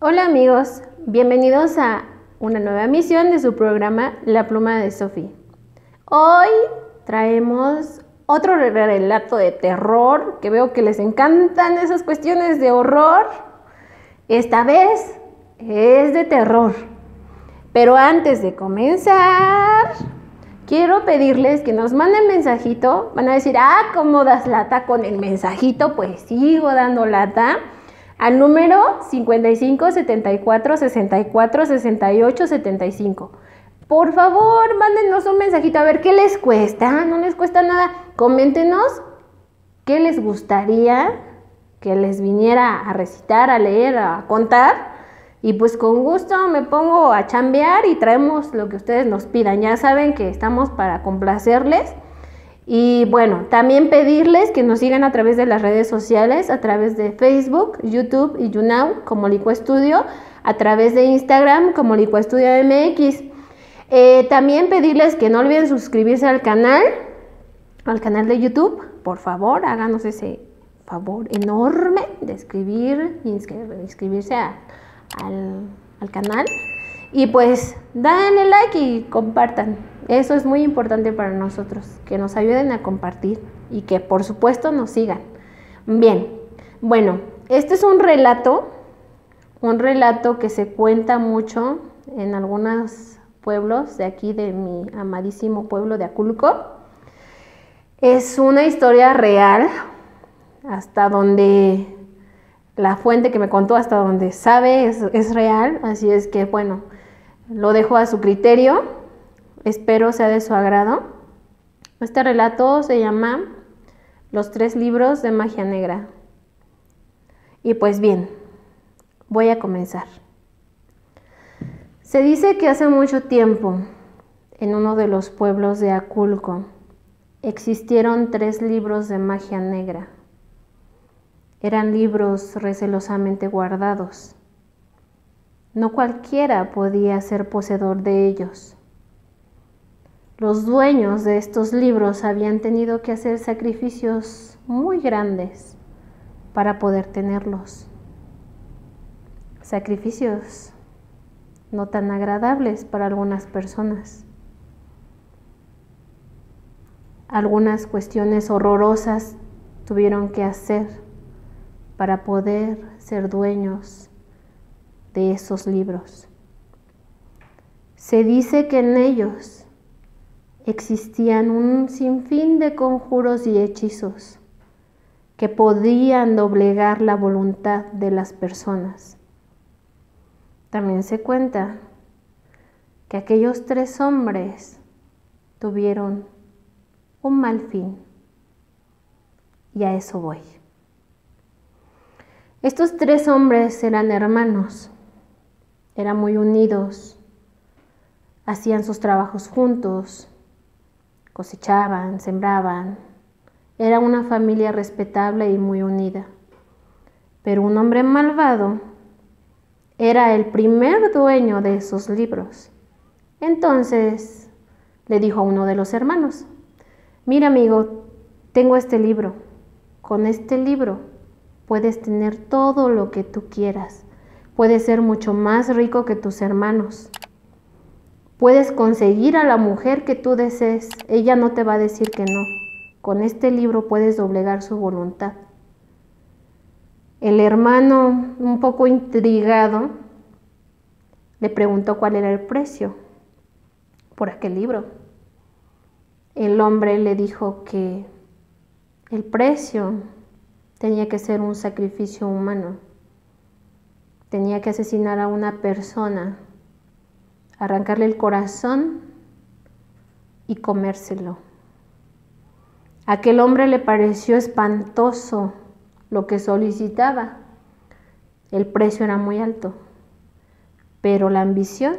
Hola amigos, bienvenidos a una nueva emisión de su programa La Pluma de Sophie. Hoy traemos otro relato de terror, que veo que les encantan esas cuestiones de horror. Esta vez es de terror. Pero antes de comenzar, quiero pedirles que nos manden mensajito. Van a decir, ¿cómo das lata con el mensajito? Pues sigo dando lata. Al número 55 74 64 68 75. Por favor, mándenos un mensajito a ver qué les cuesta. No les cuesta nada. Coméntenos qué les gustaría que les viniera a recitar, a leer, a contar. Y pues con gusto me pongo a chambear y traemos lo que ustedes nos pidan. Ya saben que estamos para complacerles. Y bueno, también pedirles que nos sigan a través de las redes sociales, a través de Facebook, YouTube y YouNow como Licuestudio, a través de Instagram como Licuestudio MX. También pedirles que no olviden suscribirse al canal de YouTube. Por favor, háganos ese favor enorme de inscribirse al canal. Y pues denle like y compartan. Eso es muy importante para nosotros, que nos ayuden a compartir y que por supuesto nos sigan. Bien, bueno, este es un relato que se cuenta mucho en algunos pueblos de aquí, de mi amadísimo pueblo de Aculco. Es una historia real, hasta donde la fuente que me contó, hasta donde sabe, es real, así es que bueno, lo dejo a su criterio. Espero sea de su agrado. Este relato se llama Los 3 libros de magia negra. Y pues bien, voy a comenzar. Se dice que hace mucho tiempo, en uno de los pueblos de Aculco, existieron 3 libros de magia negra. Eran libros recelosamente guardados. No cualquiera podía ser poseedor de ellos. Los dueños de estos libros habían tenido que hacer sacrificios muy grandes para poder tenerlos. Sacrificios no tan agradables para algunas personas. Algunas cuestiones horrorosas tuvieron que hacer para poder ser dueños de esos libros. Se dice que en ellos existían un sinfín de conjuros y hechizos que podían doblegar la voluntad de las personas. También se cuenta que aquellos 3 hombres tuvieron un mal fin, y a eso voy. Estos 3 hombres eran hermanos, eran muy unidos, hacían sus trabajos juntos, cosechaban, sembraban. Era una familia respetable y muy unida. Pero un hombre malvado era el primer dueño de esos libros. Entonces le dijo a uno de los hermanos: mira amigo, tengo este libro. Con este libro puedes tener todo lo que tú quieras. Puedes ser mucho más rico que tus hermanos. Puedes conseguir a la mujer que tú desees. Ella no te va a decir que no. Con este libro puedes doblegar su voluntad. El hermano, un poco intrigado, le preguntó cuál era el precio por aquel libro. El hombre le dijo que el precio tenía que ser un sacrificio humano. Tenía que asesinar a una persona, arrancarle el corazón y comérselo. A aquel hombre le pareció espantoso lo que solicitaba. El precio era muy alto, pero la ambición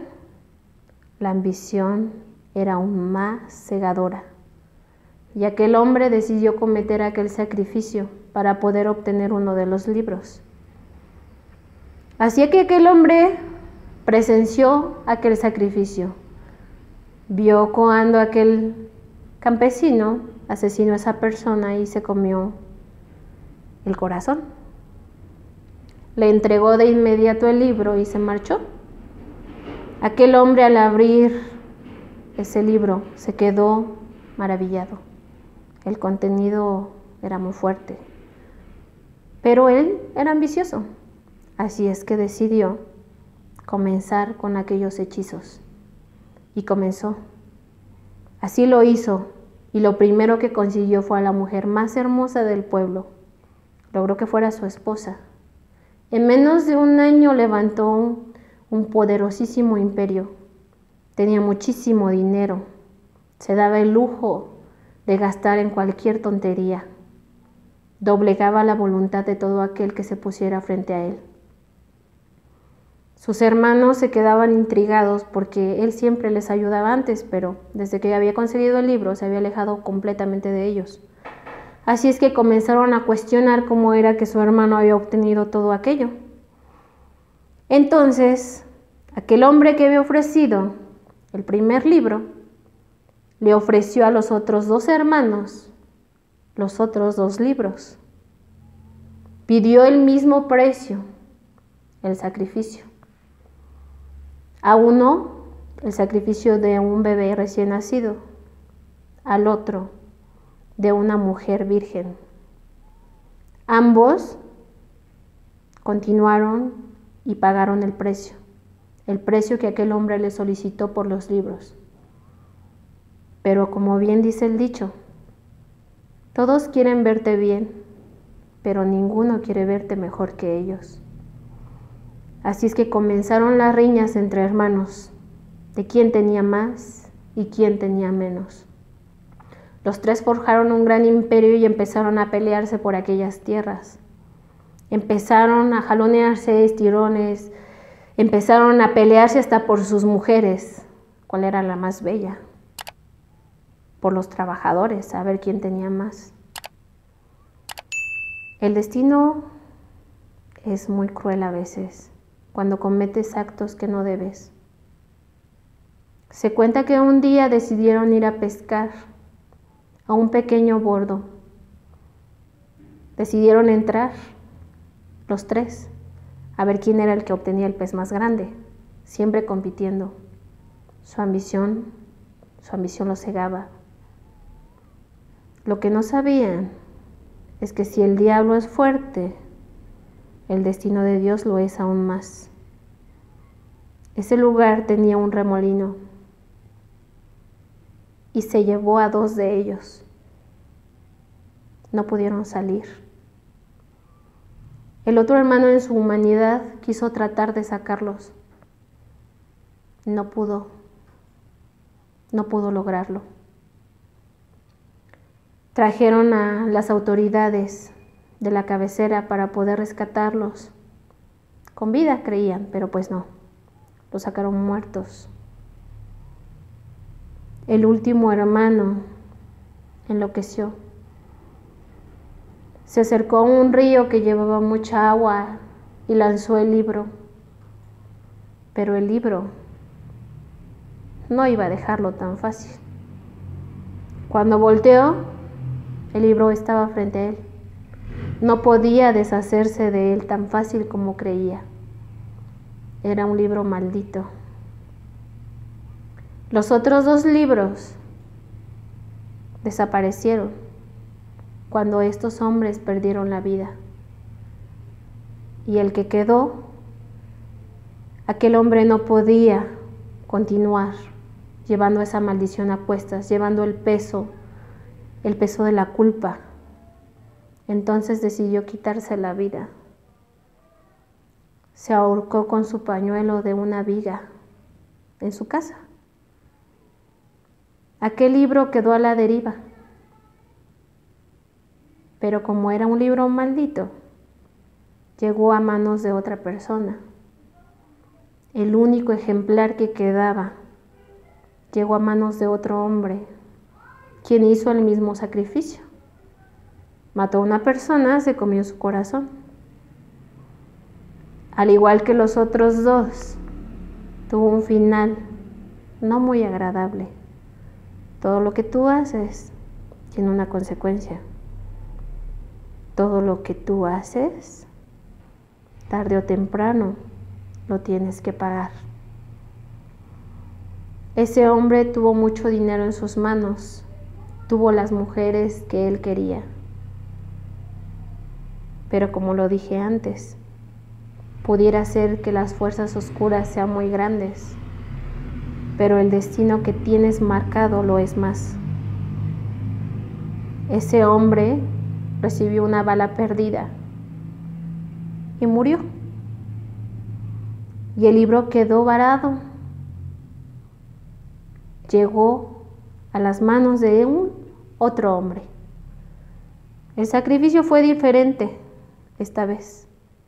era aún más cegadora. Y aquel hombre decidió cometer aquel sacrificio para poder obtener uno de los libros. Así que aquel hombre presenció aquel sacrificio. Vio cuando aquel campesino asesinó a esa persona y se comió el corazón. le entregó de inmediato el libro y se marchó. Aquel hombre, al abrir ese libro, se quedó maravillado. El contenido era muy fuerte, pero él era ambicioso, así es que decidió comenzar con aquellos hechizos. Y comenzó. Así lo hizo, y lo primero que consiguió fue a la mujer más hermosa del pueblo. Logró que fuera su esposa. En menos de un año levantó un poderosísimo imperio. Tenía muchísimo dinero. Se daba el lujo de gastar en cualquier tontería. Doblegaba la voluntad de todo aquel que se pusiera frente a él. Sus hermanos se quedaban intrigados porque él siempre les ayudaba antes, pero desde que había conseguido el libro se había alejado completamente de ellos. Así es que comenzaron a cuestionar cómo era que su hermano había obtenido todo aquello. Entonces, aquel hombre que había ofrecido el primer libro, le ofreció a los otros 2 hermanos los otros 2 libros. Pidió el mismo precio, el sacrificio. A uno, el sacrificio de un bebé recién nacido, al otro, de una mujer virgen. Ambos continuaron y pagaron el precio que aquel hombre le solicitó por los libros. Pero como bien dice el dicho, todos quieren verte bien, pero ninguno quiere verte mejor que ellos. Así es que comenzaron las riñas entre hermanos, de quién tenía más y quién tenía menos. Los 3 forjaron un gran imperio y empezaron a pelearse por aquellas tierras. Empezaron a jalonearse, estirones, empezaron a pelearse hasta por sus mujeres, cuál era la más bella, por los trabajadores, a ver quién tenía más. El destino es muy cruel a veces, cuando cometes actos que no debes. Se cuenta que un día decidieron ir a pescar a un pequeño bordo. Decidieron entrar los 3 a ver quién era el que obtenía el pez más grande, siempre compitiendo. Su ambición los cegaba. Lo que no sabían es que si el diablo es fuerte, el destino de Dios lo es aún más. Ese lugar tenía un remolino y se llevó a 2 de ellos. No pudieron salir. El otro hermano en su humanidad quiso tratar de sacarlos. No pudo lograrlo. Trajeron a las autoridades de la cabecera para poder rescatarlos. Con vida creían, pero pues no. Los sacaron muertos. El último hermano enloqueció. Se acercó a un río que llevaba mucha agua y lanzó el libro. Pero el libro no iba a dejarlo tan fácil. Cuando volteó, el libro estaba frente a él. No podía deshacerse de él tan fácil como creía. Era un libro maldito. Los otros 2 libros desaparecieron cuando estos hombres perdieron la vida. Y el que quedó, aquel hombre no podía continuar llevando esa maldición a cuestas, llevando el peso de la culpa. Entonces decidió quitarse la vida. Se ahorcó con su pañuelo de una viga en su casa. Aquel libro quedó a la deriva. Pero como era un libro maldito, llegó a manos de otra persona. El único ejemplar que quedaba llegó a manos de otro hombre, quien hizo el mismo sacrificio. Mató a una persona, se comió su corazón. Al igual que los otros 2, tuvo un final no muy agradable. Todo lo que tú haces tiene una consecuencia. Todo lo que tú haces tarde o temprano lo tienes que pagar. Ese hombre tuvo mucho dinero en sus manos, tuvo las mujeres que él quería. Pero como lo dije antes, pudiera ser que las fuerzas oscuras sean muy grandes, pero el destino que tienes marcado lo es más. Ese hombre recibió una bala perdida y murió. Y el libro quedó varado. Llegó a las manos de un otro hombre. El sacrificio fue diferente esta vez.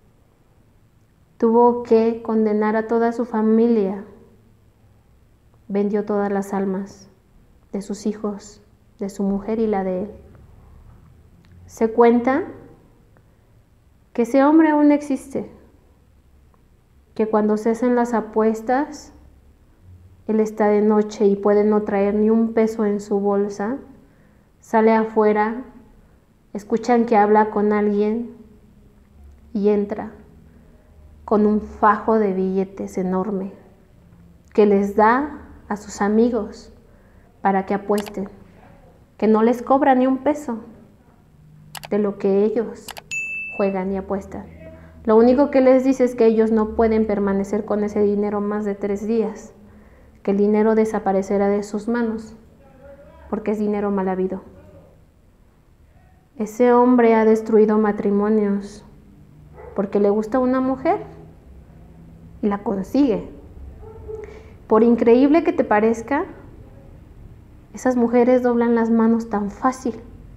Tuvo que condenar a toda su familia. Vendió todas las almas de sus hijos, de su mujer y la de él. Se cuenta que ese hombre aún existe, que cuando se hacen las apuestas, él está de noche y puede no traer ni un peso en su bolsa, sale afuera, escuchan que habla con alguien y entra con un fajo de billetes enorme que les da a sus amigos para que apuesten, que no les cobra ni un peso de lo que ellos juegan y apuestan. Lo único que les dice es que ellos no pueden permanecer con ese dinero más de 3 días, que el dinero desaparecerá de sus manos, porque es dinero mal habido. Ese hombre ha destruido matrimonios porque le gusta una mujer y la consigue. Por increíble que te parezca, esas mujeres doblan las manos tan fácil,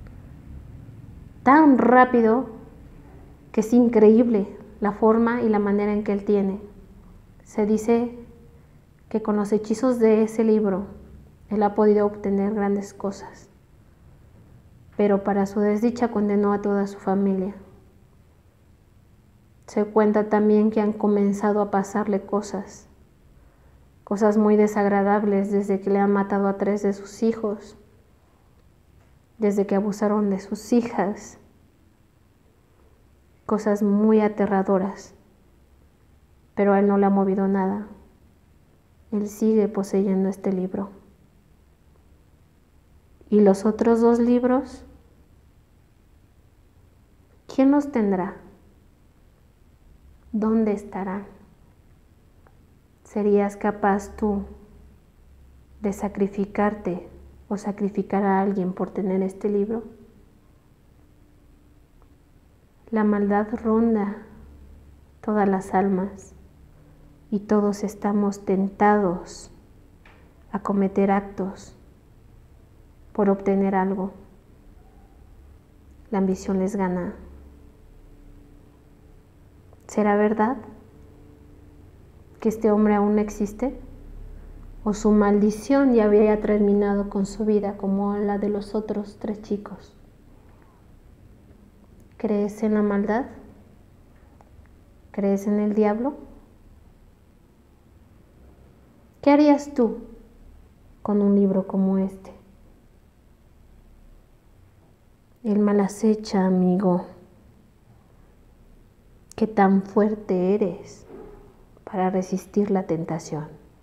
tan rápido, que es increíble la forma y la manera en que él tiene. Se dice que con los hechizos de ese libro, él ha podido obtener grandes cosas, pero para su desdicha condenó a toda su familia. Se cuenta también que han comenzado a pasarle cosas muy desagradables desde que le han matado a 3 de sus hijos, desde que abusaron de sus hijas, cosas muy aterradoras, pero a él no le ha movido nada. Él sigue poseyendo este libro. ¿Y los otros 2 libros? ¿Quién los tendrá? ¿Dónde estarán? ¿Serías capaz tú de sacrificarte o sacrificar a alguien por tener este libro? La maldad ronda todas las almas y todos estamos tentados a cometer actos por obtener algo. La ambición les gana. ¿Será verdad que este hombre aún existe? ¿O su maldición ya había terminado con su vida como la de los otros 3 chicos? ¿Crees en la maldad? ¿Crees en el diablo? ¿Qué harías tú con un libro como este? El mal acecha, amigo. ¿Qué tan fuerte eres para resistir la tentación?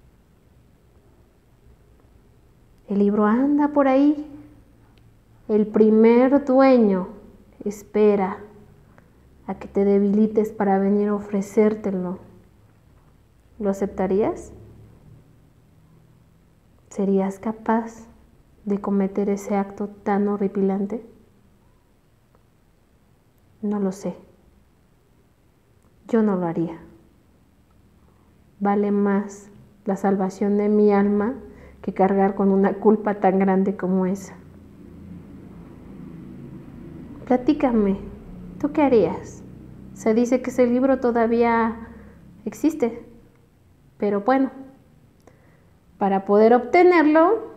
El libro anda por ahí. El primer dueño espera a que te debilites para venir a ofrecértelo. ¿Lo aceptarías? ¿Serías capaz de cometer ese acto tan horripilante? No lo sé. Yo no lo haría. Vale más la salvación de mi alma que cargar con una culpa tan grande como esa. Platícame, ¿tú qué harías? Se dice que ese libro todavía existe, pero bueno, para poder obtenerlo,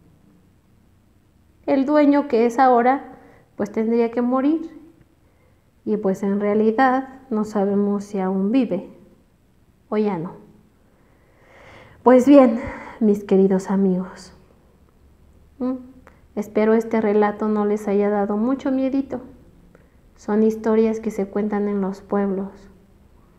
el dueño que es ahora, pues tendría que morir. Y pues en realidad no sabemos si aún vive o ya no. Pues bien, mis queridos amigos, espero este relato no les haya dado mucho miedito. Son historias que se cuentan en los pueblos,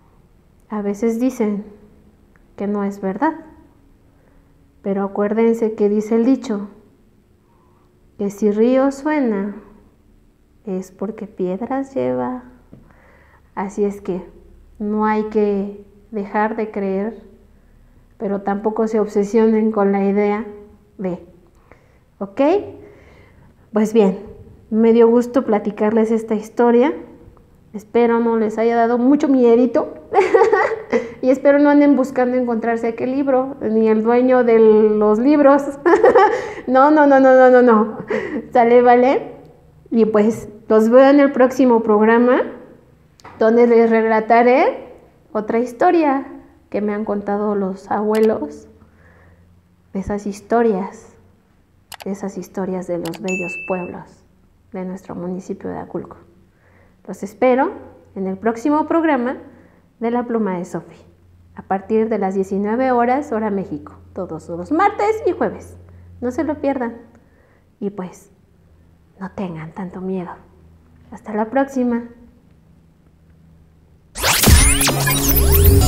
A veces dicen que no es verdad, pero acuérdense que dice el dicho, que si río suena, es porque piedras lleva. Así es que no hay que dejar de creer, pero tampoco se obsesionen con la idea de, ¿ok? Pues bien, me dio gusto platicarles esta historia. Espero no les haya dado mucho miedito y espero no anden buscando encontrarse aquel libro, ni el dueño de los libros. No. ¿Sale, vale? Y pues los veo en el próximo programa, donde les relataré otra historia que me han contado los abuelos, esas historias de los bellos pueblos de nuestro municipio de Aculco. Los espero en el próximo programa de La Pluma de Sofi, a partir de las 19 horas, hora México, todos los martes y jueves. No se lo pierdan. Y pues, no tengan tanto miedo. Hasta la próxima.